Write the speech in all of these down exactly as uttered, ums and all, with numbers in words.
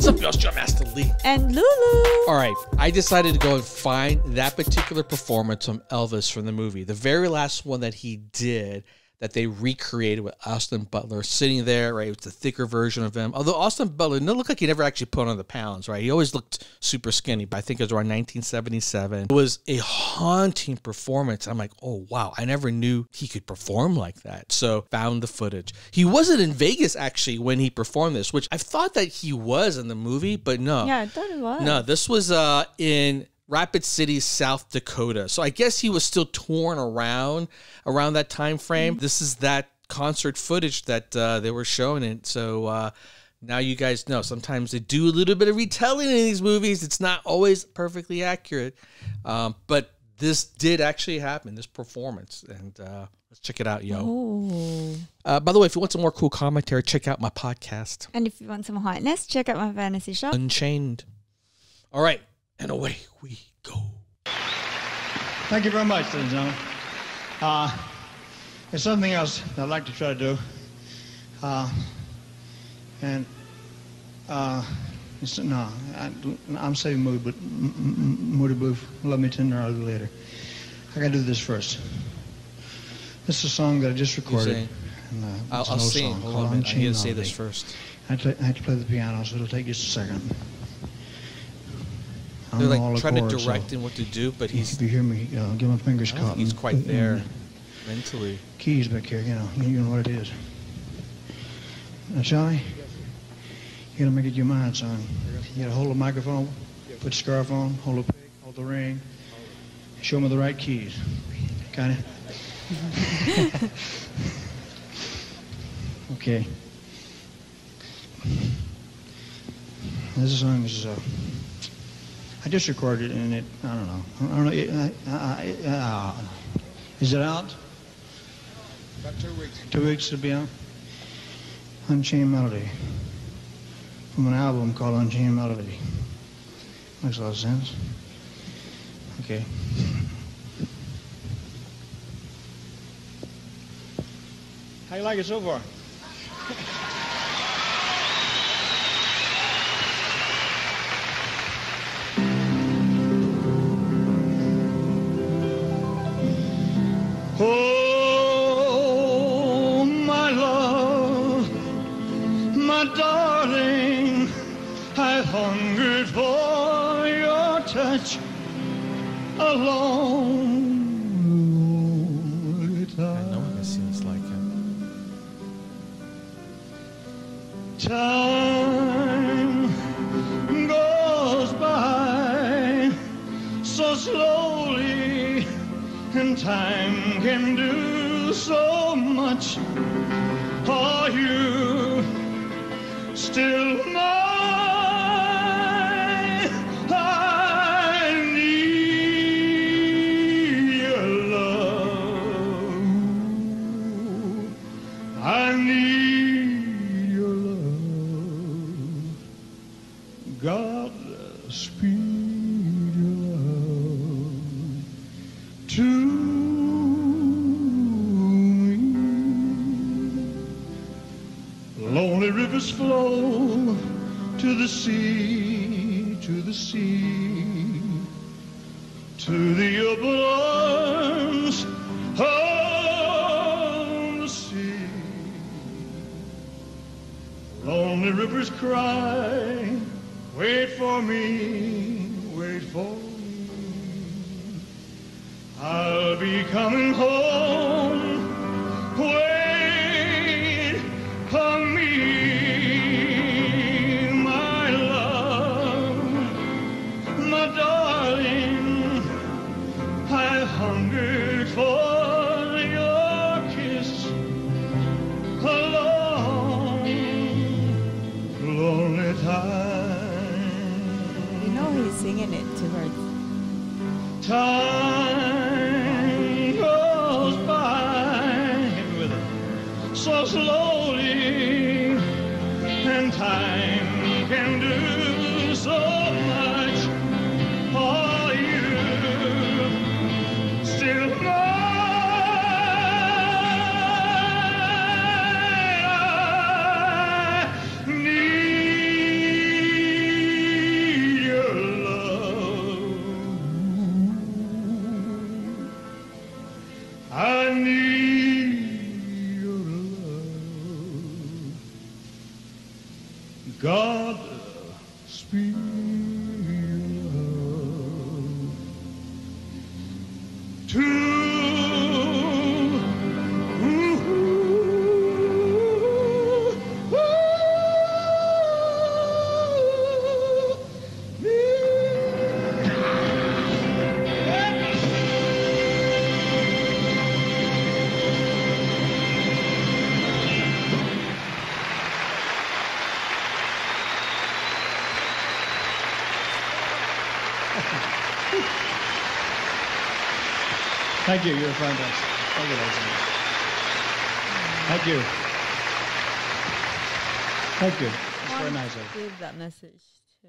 up, y'all? It's your Master Lee. And Lulu. All right, I decided to go and find that particular performance from Elvis from the movie. The very last one that he did that they recreated with Austin Butler sitting there, right? It's a thicker version of him. Although Austin Butler didn't look like he never actually put on the pounds, right? He always looked super skinny, but I think it was around nineteen seventy-seven. It was a haunting performance. I'm like, oh, wow. I never knew he could perform like that. So found the footage. He wasn't in Vegas, actually, when he performed this, which I thought that he was in the movie, but no. Yeah, I thought it was. No, this was uh, in Rapid City, South Dakota. So I guess he was still touring around around that time frame. Mm-hmm. This is that concert footage that uh, they were showing it. So uh, now you guys know. Sometimes they do a little bit of retelling in these movies. It's not always perfectly accurate. Um, but this did actually happen, this performance. And uh, let's check it out, yo. Uh, by the way, if you want some more cool commentary, check out my podcast. And if you want some hotness, check out my fantasy shop. Unchained. All right. And away we go. Thank you very much, ladies and gentlemen. Uh, there's something else that I'd like to try to do. Uh, and, uh, it's, no, I, I'm saving Moody, but Moody Blue, Love Me Tender, I'll do later. I gotta do this first. This is a song that I just recorded. And, uh, I'll, I'll sing. Hold on a minute. I need to say this first. I have, to, I have to play the piano, so it'll take just a second. They're like trying to direct him what to do, but he's. If you hear me, uh, get my fingers caught. He's quite there mentally. Keys back here, you know, you know what it is. Now, Johnny, you gotta make it your mind, son. You gotta hold the microphone, put the scarf on, hold the pick, hold the ring, show me the right keys. Got it? Okay. This song is. Uh, I just recorded it, and it, I don't know. I don't know. It, uh, uh, uh, is it out? About two weeks. Two weeks to be out? Unchained Melody. From an album called Unchained Melody. Makes a lot of sense. Okay. How you like it so far? Oh, my love, my darling, I've hungered for your touch a long time. I know this seems like it. Time goes by so slowly, and time can do so much. Are you still mine? I need your love. I need your love. God speed your love to me. Lonely rivers flow to the sea, to the sea, to the open arms of the sea. Lonely rivers cry, wait for me, wait for me. I'll be coming home. Wait on me, my love, my darling. I hungered for your kiss a long, lonely time. You know he's singing it to her. Time goes by with it so slowly, and time can do so much. Are you still mine? I need Father, speak love to Thank you. You're fantastic. Thank you, Leslie. Thank you. Thank you. It's very nice of you. Give that message to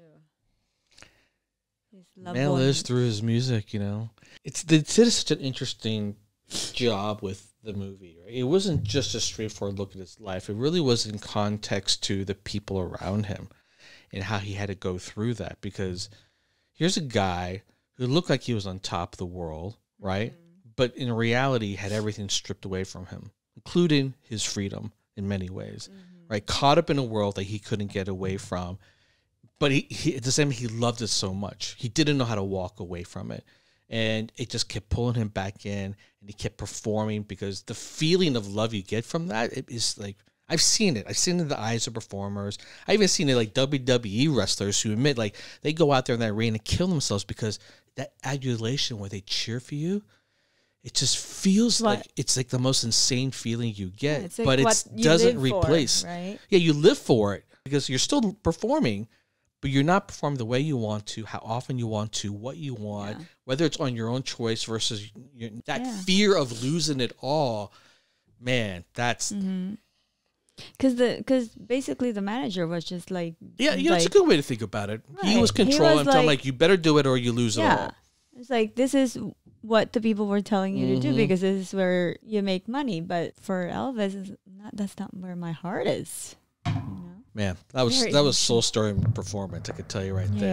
his loved Man lives ones. through his music, you know. It's they did such an interesting job with the movie, right? It wasn't just a straightforward look at his life. It really was in context to the people around him and how he had to go through that. Because here's a guy who looked like he was on top of the world, right? Mm-hmm. But in reality had everything stripped away from him, including his freedom in many ways, mm-hmm. right? Caught up in a world that he couldn't get away from. But he, he, at the same time, he loved it so much. He didn't know how to walk away from it. And it just kept pulling him back in, and he kept performing because the feeling of love you get from that it is like, I've seen it. I've seen it in the eyes of performers. I've even seen it like W W E wrestlers who admit like they go out there in that ring and kill themselves because that adulation where they cheer for you, it just feels What? like it's like the most insane feeling you get, Yeah, it's like but it what you doesn't live for, replace. right? Yeah, you live for it because you're still performing, but you're not performing the way you want to, how often you want to, what you want, Yeah. whether it's on your own choice versus your, that Yeah. fear of losing it all. Man, that's Mm-hmm. Because the because basically the manager was just like yeah, yeah, it's a like, good way to think about it. He Right. was He controlling was him, telling him, like- like you better do it or you lose it yeah. all. It's like this is what the people were telling you to do Mhm. because this is where you make money. But for Elvis, it's not, that's not where my heart is. You know? Man, that was Very that was soul stirring performance. I could tell you right Yeah. there.